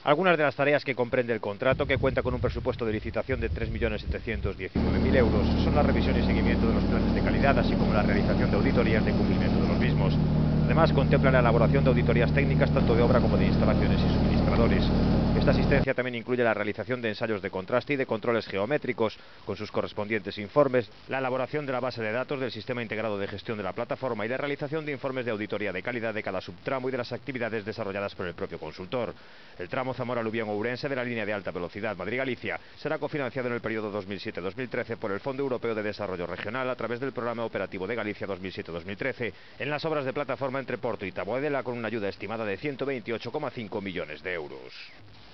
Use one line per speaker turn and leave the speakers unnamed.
Algunas de las tareas que comprende el contrato, que cuenta con un presupuesto de licitación de 3.719.000 euros, son la revisión y seguimiento de los planes de calidad, así como la realización de auditorías de cumplimiento de los mismos. Además, contempla la elaboración de auditorías técnicas tanto de obra como de instalaciones y suministradores. Esta asistencia también incluye la realización de ensayos de contraste y de controles geométricos, con sus correspondientes informes, la elaboración de la base de datos del sistema integrado de gestión de la plataforma y la realización de informes de auditoría de calidad de cada subtramo y de las actividades desarrolladas por el propio consultor. El tramo Zamora-Lubión-Ourense de la línea de alta velocidad Madrid-Galicia será cofinanciado en el periodo 2007-2013 por el Fondo Europeo de Desarrollo Regional a través del Programa Operativo de Galicia 2007-2013 en las obras de plataforma entre Porto y Taboadela, con una ayuda estimada de 128,5 millones de euros.